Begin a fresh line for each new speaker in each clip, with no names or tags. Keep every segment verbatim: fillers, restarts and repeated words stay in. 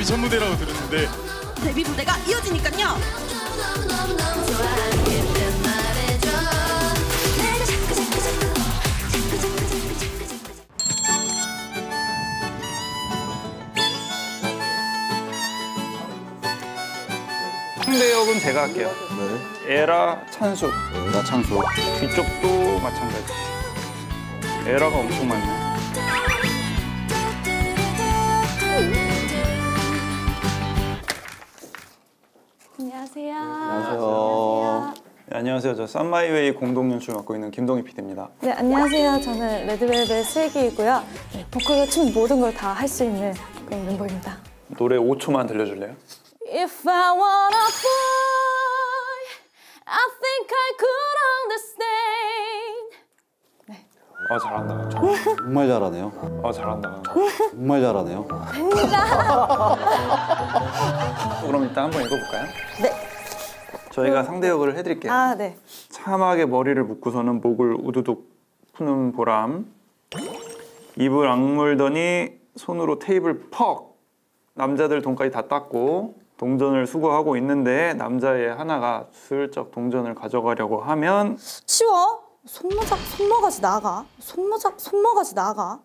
첫 무대라고 들었는데
데뷔 무대가 이어지니까요.
상대 역은 제가 할게요.
네.
에라, 찬수.
에라, 찬수.
뒤쪽도 마찬가지. 에라가 엄청 많네.
안녕하세요.
안녕하세요.
네, 안녕하세요. 저 썬마이웨이 공동 연출 맡고 있는 김동희 피디입니다.
네, 안녕하세요. 저는 레드벨벳 슬기이고요. 네, 보컬과 춤 모든 걸 다 할 수 있는 그런 멤버입니다.
노래 오 초만 들려줄래요?
If I wanna fly, I think I could understand.
아 잘한다.
정말 잘하네요.
아 잘한다.
정말 잘하네요.
그럼 일단 한번 읽어볼까요?
네.
저희가 상대 역을 해드릴게요.
아, 네.
참하게 머리를 묶고서는 목을 우두둑 푸는 보람. 입을 악물더니 손으로 테이블 퍽. 남자들 돈까지 다 땄고 동전을 수거하고 있는데 남자애 하나가 슬쩍 동전을 가져가려고 하면
치워. 손모작, 손모가지 나가. 손모작, 손모가지 나가.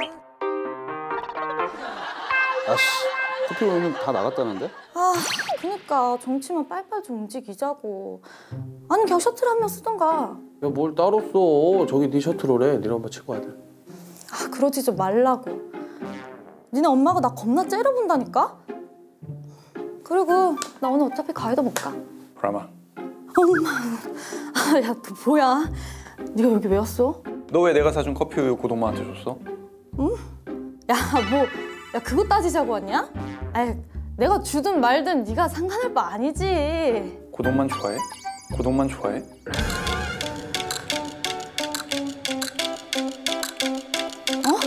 아씨, 커피 오면 다 나갔다는데?
아, 그니까 정치만 빨빨 좀 움직이자고. 아니 그냥 셔틀 한 명 쓰던가.
야, 뭘 따로 써. 저기 네 셔틀오래. 니네 엄마 친구 아들.
아, 그러지 좀 말라고. 니네 엄마가 나 겁나 째려본다니까? 그리고 나 오늘 어차피 가해도 못 가.
브라마.
엄마. 아, 야, 너 뭐야? 네가 여기 왜 왔어?
너 왜 내가 사준 커피 우유 고동마한테 줬어?
응? 야, 뭐, 야, 그거 따지자고 왔냐? 아이, 내가 주든 말든 네가 상관할 바 아니지.
고동만 좋아해? 고동만 좋아해?
어?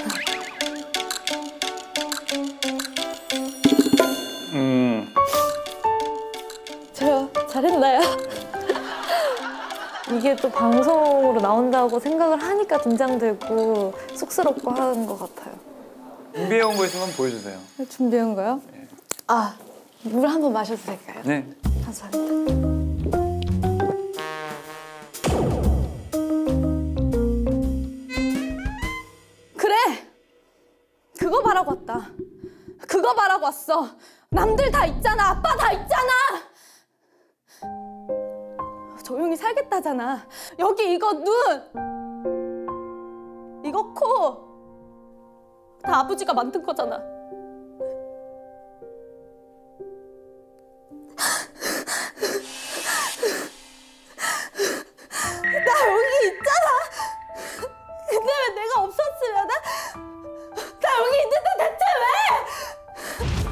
음.
저요, 잘했나요? 이게 또 방송으로 나온다고 생각을 하니까 긴장되고 쑥스럽고 하는 것 같아요.
준비해온 거 있으면 보여주세요.
준비한 거요?
네.
아, 물 한 번 마셔도 될까요?
네.
감사합니다. 그래! 그거 바라고 왔다. 그거 바라고 왔어. 남들 다 있잖아. 아빠 다 있잖아. 조용히 살겠다잖아. 여기 이거 눈, 이거 코, 다 아버지가 만든 거잖아. 나 여기 있잖아. 근데 왜 내가 없었으면 나 여기 있는데 대체 왜?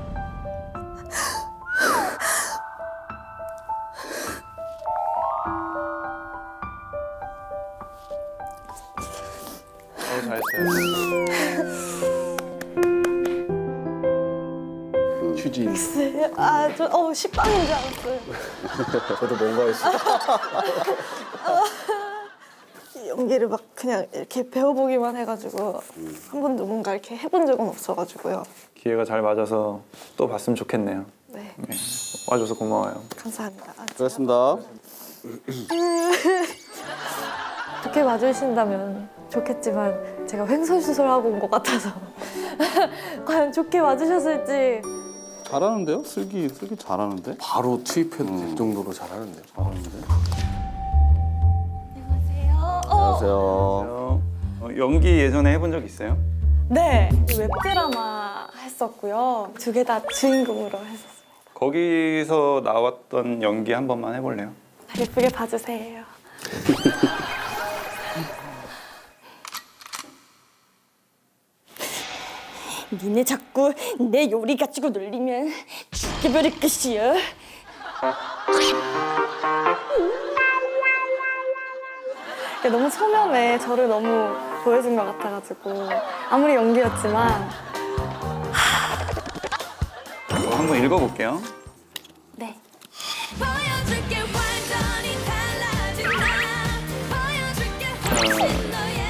어, 잘했어요.
휴진.
아, 저 어, 식빵인 줄 알았어요.
저도 뭔가 했어.
연기를 막 그냥 이렇게 배워보기만 해가지고
음.
한 번도 뭔가 이렇게 해본 적은 없어가지고요.
기회가 잘 맞아서 또 봤으면 좋겠네요.
네,
네. 와줘서 고마워요.
감사합니다. 아,
수고하셨습니다.
좋게 봐주신다면 좋겠지만 제가 횡설수설하고 온 것 같아서 과연 좋게 봐주셨을지.
잘하는데요? 슬기, 슬기 잘하는데?
바로 투입해도
음.
될 정도로 잘하는데요.
잘하는데?
안녕하세요. 어,
안녕하세요.
어, 어, 연기 예전에 해본 적 있어요?
네, 웹드라마 했었고요. 두 개 다 주인공으로 했었어요.
거기서 나왔던 연기 한 번만 해볼래요?
예쁘게 봐주세요. 니네 자꾸 내 요리 가지고 놀리면 죽여버릴 것이야. 너무 초면에 저를 너무 보여준 것 같아가지고 아무리 연기였지만.
어, 한번 읽어볼게요.
네.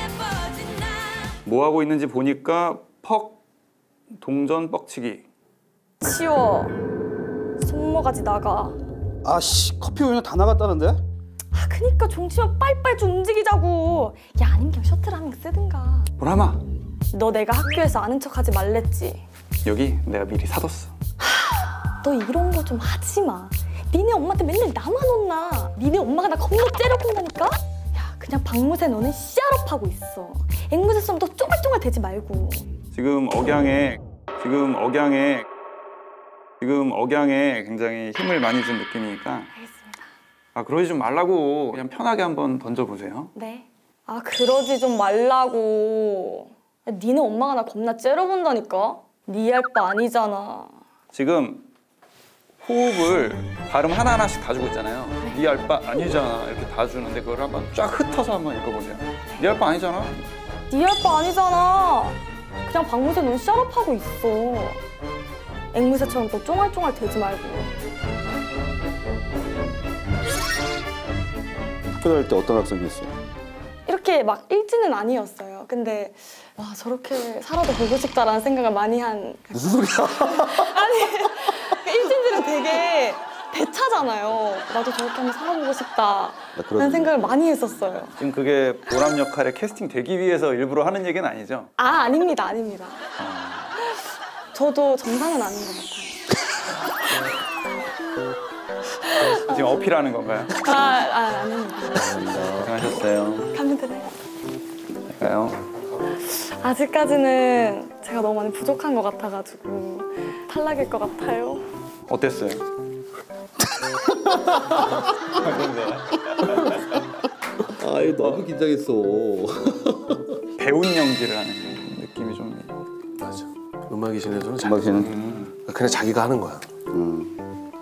뭐 하고 있는지 보니까 퍽 동전 뻑치기.
치워. 손모가지 나가.
아씨 커피 우유는 다 나갔다는데?
아, 그니까 종치면 빨빨 좀 움직이자고. 야, 아니면 그냥 셔틀 한 명 쓰든가.
보람아,
너 내가 학교에서 아는 척하지 말랬지.
여기 내가 미리 사뒀어.
너 이런 거 좀 하지 마. 니네 엄마한테 맨날 나만 혼나. 니네 엄마가 나 겁나 째려본다니까? 야, 그냥 박무새 너는 씨앗업하고 있어. 앵무새처럼 또 쪼글쪼글 대지 말고.
지금 억양에 지금 억양에 지금 억양에 굉장히 힘을 많이 준 느낌이니까
알겠습니다.
아 그러지 좀 말라고 그냥 편하게 한번 던져보세요.
네. 아, 그러지 좀 말라고. 야, 니네 엄마가 나 겁나 째려본다니까? 니 할 바 아니잖아.
지금 호흡을 발음 하나하나씩 다 주고 있잖아요. 네 할 바 아니잖아 이렇게 다 주는데 그걸 한번 쫙 흩어서 한번 읽어보세요. 네 할 바 아니잖아.
니 할 바 아니잖아. 그냥 박무새 넌 샷업하고 있어. 앵무새처럼 또 쫑알쫑알 대지 말고.
학교 다닐 때 어떤 학생이었어요?
이렇게 막 일진은 아니었어요. 근데 와, 저렇게 살아도 보고 싶다라는 생각을 많이 한.
무슨 소리야?
아니, 일진들은 되게 대차잖아요. 나도 저렇게 한번 살아보고 싶다라는
그런
생각을 많이 했었어요.
지금 그게 보람 역할에 캐스팅 되기 위해서 일부러 하는 얘기는 아니죠?
아, 아닙니다, 아닙니다. 저도 정상은 아닌 것 같아요.
지금 어필하는 건가요?
아, 아 아닙니다.
고생하셨어요.
가면 되나요?
가요.
아직까지는 제가 너무 많이 부족한 것 같아가지고 탈락일 것 같아요.
어땠어요?
아이 너무 긴장했어.
배운 연기를 하는 느낌이 좀.
맞아. 음악이 신에서는 자,
음악이는
음.
그냥 자기가 하는 거야.
음.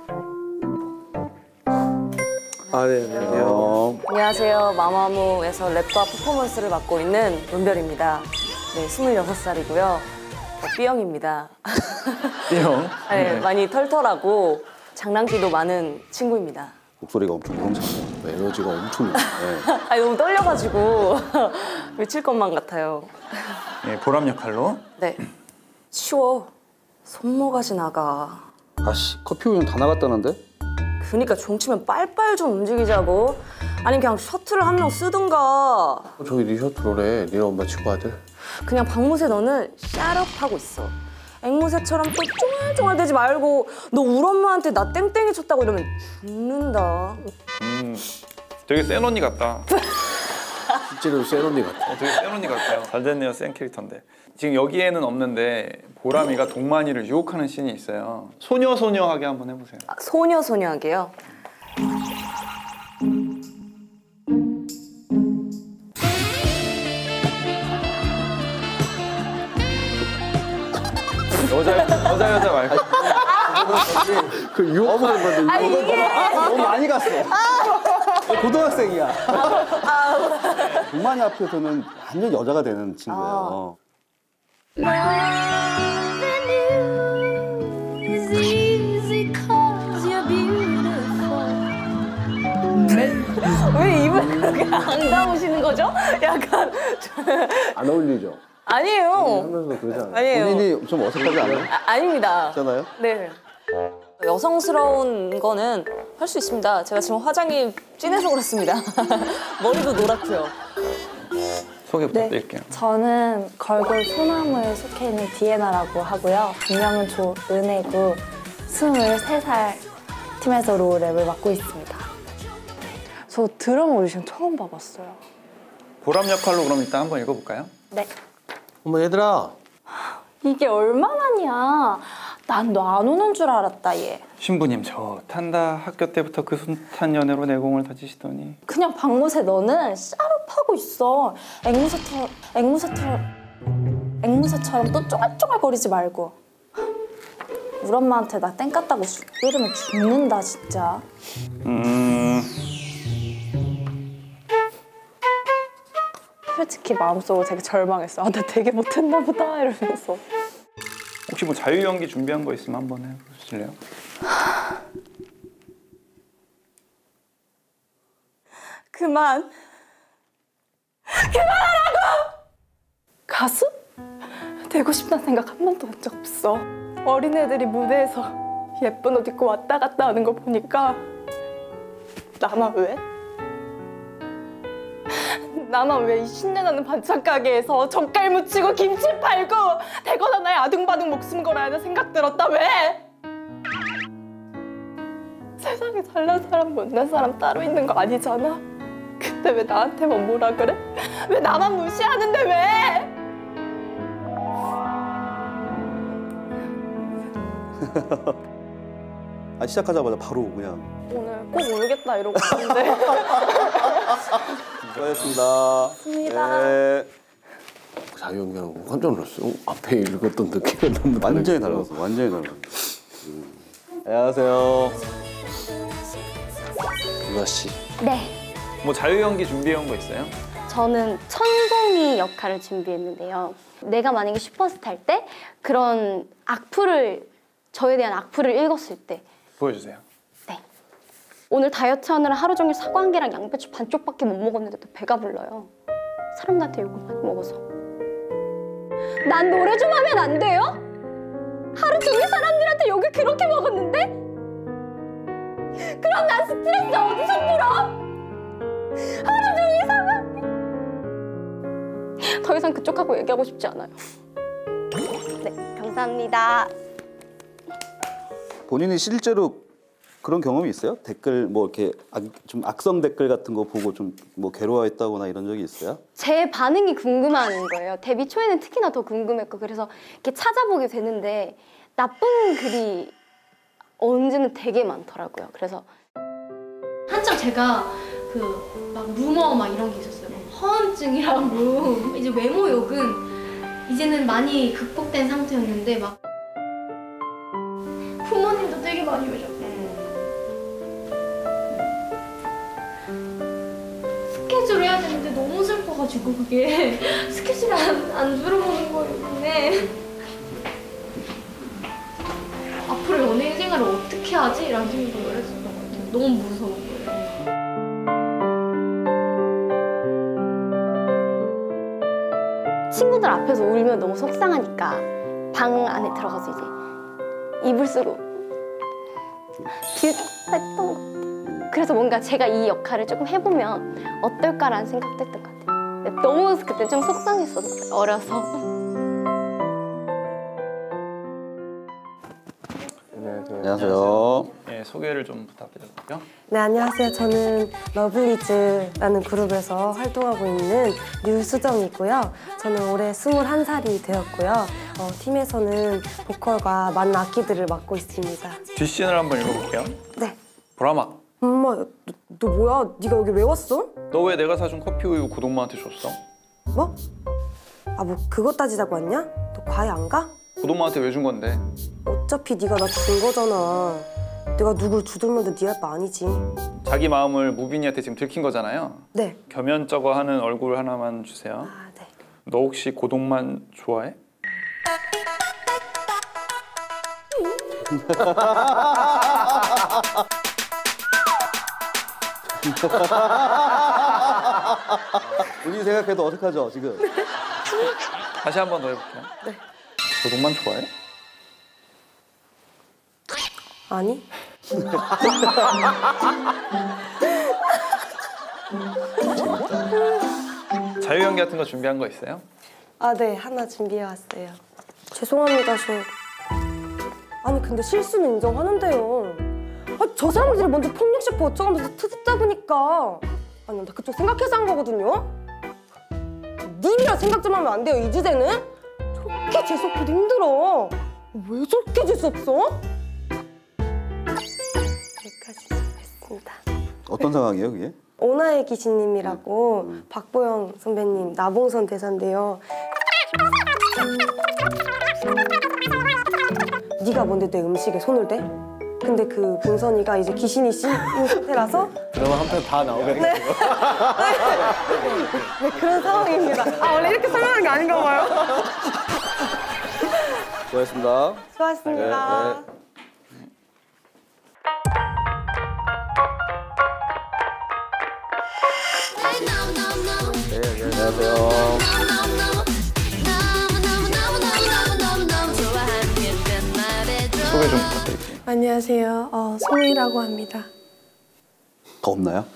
아, 네, 안녕하세요.
어,
안녕하세요. 마마무에서 랩과 퍼포먼스를 맡고 있는 은별입니다. 네, 스물여섯 살이고요. 어, B형입니다.
B형.
네, 많이 털털하고 장난기도 많은 친구입니다.
목소리가 엄청 우렁차네요.
에너지가 엄청 있네.
아, 너무 떨려가지고 미칠 것만 같아요.
예, 보람 역할로.
네. 치워. 손모가지 나가.
아씨 커피 우유는 다 나갔다는데?
그니까 종치면 빨빨 좀 움직이자고. 아니 그냥 셔틀을 한 명 쓰든가.
저기 네 셔틀오래. 니네 엄마 친구 아들.
그냥 박무새 너는 샷업하고 있어. 앵무새처럼 또 쫑알쫑알 대지 말고 너 우리 엄마한테 나 땡땡이 쳤다고 이러면 죽는다.
음, 되게 센 언니 같다.
실제로 센 언니 같아.
어, 되게 센 언니 같아요. 잘 됐네요, 센 캐릭터인데. 지금 여기에는 없는데 보람이가 동만이를 유혹하는 씬이 있어요. 소녀 소녀하게 한번 해보세요.
아, 소녀 소녀하게요.
여자 여자 여자 말고.
그 유혹하는 건데
아 이게
너무 많이 갔어. 고등학생이야. 동만이 앞에서는 완전 여자가 되는 친구예요.
왜 입을 그렇게 안 감으시는 거죠? 약간
안 어울리죠?
아니에요.
하면서 그러지 않아요?
아니에요.
본인이 좀 어색하지 않아요?
아, 아닙니다.
있잖아요?
네. 여성스러운 거는 할 수 있습니다. 제가 지금 화장이 진해서 그렇습니다. 머리도 노랗고요.
소개 부탁드릴게요.
저는 걸골 소나무에 속해 있는 디에나라고 하고요. 본명은 조은혜고 스물세 살 팀에서 로우랩을 맡고 있습니다. 저 드라마 오디션 처음 봐봤어요.
보람 역할로 그럼 일단 한번 읽어볼까요?
네.
어머 얘들아.
이게 얼마만이야. 난 너 안 오는 줄 알았다, 얘.
신부님 좋단다. 학교 때부터 그 숱한 연애로 내공을 다지시더니.
그냥 박무새 너는 샤럽하고 있어. 앵무새처럼, 앵무새처럼, 앵무새처럼 또 쪼갈쪼갈거리지 말고. 우리 엄마한테 나 땡 깠다고 이러면 죽는다, 진짜.
음.
솔직히 마음속으로 되게 절망했어. 아, 나 되게 못했나 보다, 이러면서.
혹시 뭐 자유 연기 준비한 거 있으면 한번 해보실래요?
그만.
가수? 되고 싶다는 생각 한 번도 한 적 없어. 어린애들이 무대에서 예쁜 옷 입고 왔다 갔다 하는 거 보니까 나만 왜? 나만 왜 이 신내나는 반찬 가게에서 젓갈 묻히고 김치 팔고 대거나 나의 아둥바둥 목숨 걸어야 하는 생각 들었다 왜? 세상에 잘난 사람 못난 사람 따로 있는 거 아니잖아? 근데 왜 나한테만 뭐라 그래? 왜 나만 무시하는데 왜?
아 시작하자마자 바로 그냥
오늘 꼭 울겠다 이러고 있는데
수고하셨습니다.
좋습니다.
네.
자유연기하고 깜짝 놀랐어. 앞에 읽었던 느낌이 너무
완전히 달랐어. 완전히 달랐어. 음. 안녕하세요.
유아 씨.
네,
뭐 자유 연기 준비해 온 거 있어요?
저는 천송이 역할을 준비했는데요. 내가 만약에 슈퍼스타일 때 그런 악플을, 저에 대한 악플을 읽었을 때
보여주세요.
네. 오늘 다이어트 하느라 하루 종일 사과 한 개랑 양배추 반쪽밖에 못 먹었는데도 배가 불러요. 사람들한테 욕을 많이 먹어서. 난 노래 좀 하면 안 돼요? 하루 종일 사람들한테 욕을 그렇게 먹었는데? 그럼 난 스트레스 어디서 풀어? 하루 종일 사과. 더 이상 그쪽하고 얘기하고 싶지 않아요. 네, 감사합니다.
본인이 실제로 그런 경험이 있어요? 댓글 뭐 이렇게 악, 좀 악성 댓글 같은 거 보고 좀 뭐 괴로워했다거나 이런 적이 있어요?
제 반응이 궁금한 거예요. 데뷔 초에는 특히나 더 궁금했고 그래서 이렇게 찾아보게 되는데 나쁜 글이 언제는 되게 많더라고요. 그래서
한창 제가 그 막 루머 막 이런 게 있었어요. 막 허언증이라고 이제 외모 욕은 이제는 많이 극복된 상태였는데 막 부모님도 되게 많이 오셨고 스케줄 해야 되는데 너무 슬퍼가지고 그게 스케줄이 안, 안 들어오는 거예요. 근데 앞으로 연예인 생활을 어떻게 하지? 라는 생각을 했었던 것 같아요. 너무 무서운 거예요.
친구들 앞에서 울면 너무 속상하니까 방 안에 들어가서 이제 이불 쓰고 비웃했던 것 같아요. 그래서 뭔가 제가 이 역할을 조금 해보면 어떨까라는 생각도 했던 것 같아요. 너무 그때 좀 속상했었어요. 어려서.
안녕하세요.
예, 소개를 좀 부탁드릴게요.
네, 안녕하세요. 저는 러블리즈라는 그룹에서 활동하고 있는 류수정이고요. 저는 올해 스물한 살이 되었고요. 어, 팀에서는 보컬과 많은 악기들을 맡고 있습니다.
뒷신을 한번 읽어볼게요.
네.
보라마,
엄마, 너, 너 뭐야? 네가 여기 왜 왔어?
너 왜 내가 사준 커피 우유 고동마한테 줬어?
뭐? 아, 뭐 그거 따지자고 왔냐? 너 과외 안 가?
고동마한테 왜 준 건데?
어차피 네가 나 준 거잖아. 내가 누굴 주들면도 네 할 바 아니지.
자기 마음을 무빈이한테 지금 들킨 거잖아요.
네.
겸연쩍어 하는 얼굴 하나만 주세요.
아, 네.
너 혹시 고동만 좋아해?
본인이 생각해도 어색하죠 지금?
다시 한 번 더 해볼게요.
네.
고동만 좋아해?
아니?
자유연기 같은 거 준비한 거 있어요?
아, 네. 하나 준비해왔어요. 죄송합니다, 저. 아니, 근데 실수는 인정하는데요. 아, 저 사람들이 먼저 폭력셰프 어쩌면서 트집 잡으니까. 아니, 나 그쪽 생각해서 한 거거든요? 님이랑 생각 좀 하면 안 돼요, 이 주제는? 저렇게 재수없기도 힘들어. 왜 저렇게 재수없어? 여기까지 준비했습니다.
어떤 상황이에요 그게?
오나의 귀신님이라고 박보영 선배님 나봉선 대사인데요. 네가 뭔데 내 음식에 손을 대? 근데 그 봉선이가 이제 귀신이 씌인 상태라서
드라마 한 편 다 나오겠네.
네. 네, 그런 상황입니다. 아, 원래 이렇게 설명하는 게 아닌가 봐요.
수고하셨습니다.
수고하셨습니다.
네, 네. 네, 네, 안녕하세요.
안녕하세요. 어, 소미라고 합니다.
더 없나요?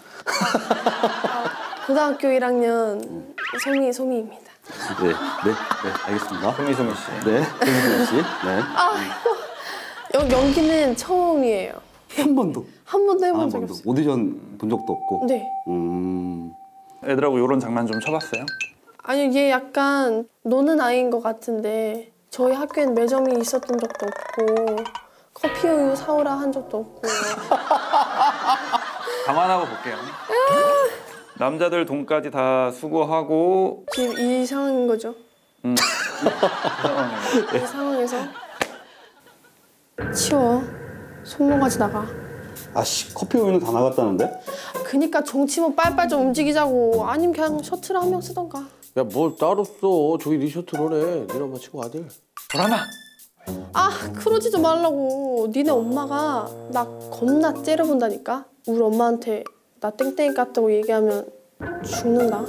고등학교 일 학년 소미 소미입니다.
네, 네, 네, 알겠습니다.
소미소미 씨.
네, 소미소미 씨. 네.
여, 연기는 처음이에요.
한 번도.
한 번도 해본
한
적이
번도.
없어요.
오디션 본 적도 없고.
네.
음.
애들하고 이런 장난 좀 쳐봤어요?
아니요, 얘 약간 노는 아이인 것 같은데 저희 학교엔 매점이 있었던 적도 없고 커피 우유 사오라 한 적도 없고.
감안하고 볼게요. 남자들 돈까지 다 수고하고
지금 이 상황인 거죠?
음.
이 상황에서 치워. 손모가지 나가.
아씨, 커피 우유는 다 나갔다는데?
그니까 종치면 빨빨 좀 움직이자고. 아니면 그냥 셔츠를 한 명 쓰던가.
야 뭘 따로 써. 저기 네 셔츠로래. 니네 엄마 친구 아들.
보라마.
아 그러지 좀 말라고. 니네 엄마가 나 겁나 째려본다니까. 우리 엄마한테 나 땡땡이 같다고 얘기하면 죽는다.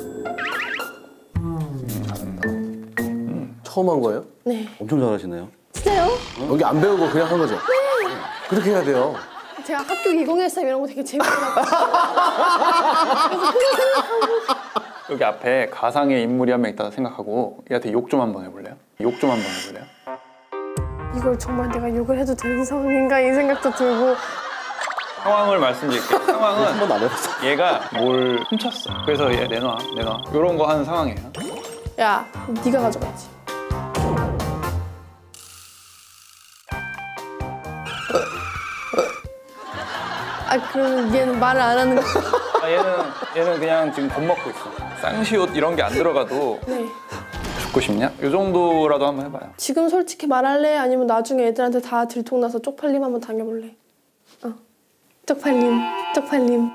처음 한 거예요?
네.
엄청 잘하시네요.
진짜요?
연기 안 배우고 그냥 한 거죠? 네. 그렇게 해야 돼요.
제가 학교 이공일삼 이런 거 되게 재밌더라고요.
여기 앞에 가상의 인물이 한 명 있다고 생각하고 얘한테 욕 좀 한번 해볼래요? 욕 좀 한번 해볼래요?
이걸 정말 내가 욕을 해도 되는 상황인가 이 생각도 들고.
상황을 말씀드릴게요. 상황은
한 번도 안 해봤어.
얘가 뭘 훔쳤어. 그래서 얘 내놔, 내놔. 이런 거 하는 상황이에요.
야, 네가 가져가야지. 아 그러면 얘는 말을 안 하는 거.
아, 얘는 얘는 그냥 지금 겁먹고 있어. 쌍시옷 이런 게 안 들어가도
네.
죽고 싶냐? 이 정도라도 한번 해봐요.
지금 솔직히 말할래? 아니면 나중에 애들한테 다 들통나서 쪽팔림 한번 당해볼래? 어. 쪽팔림, 쪽팔림.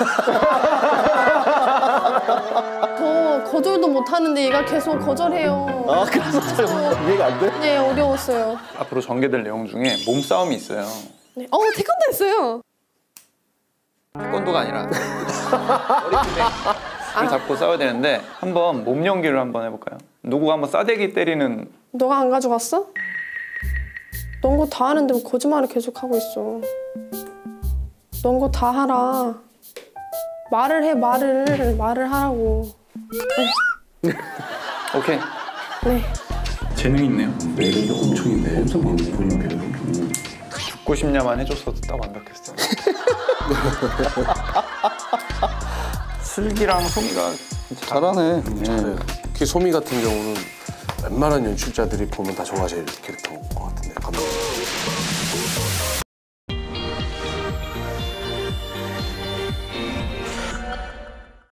저 거절도 못하는데 얘가 계속 거절해요.
아, 그래서 잘 이해가 안 돼?
네, 어려웠어요.
앞으로 전개될 내용 중에 몸싸움이 있어요.
네. 어, 태권도 했어요.
태권도가 아니라 머리춤을 잡고 싸워야 되는데 한번 몸 연기를 한번 해볼까요? 누구가 한번 싸대기 때리는.
너가 안 가져갔어? 넌 거 다 하는데 뭐 거짓말을 계속 하고 있어. 넌 거 다 하라. 말을 해, 말을. 말을 하라고.
오케이.
네.
재능이 있네요.
매력이 엄청 있네. 엄청 본인 매력.
죽고 싶냐만 해줬어도 딱 완벽했어요. 슬기랑 소미가 진짜
잘하네.
네. 특히 소미 같은 경우는 웬만한 연출자들이 보면 다 좋아하실 캐릭터인 것 같은데 감독님.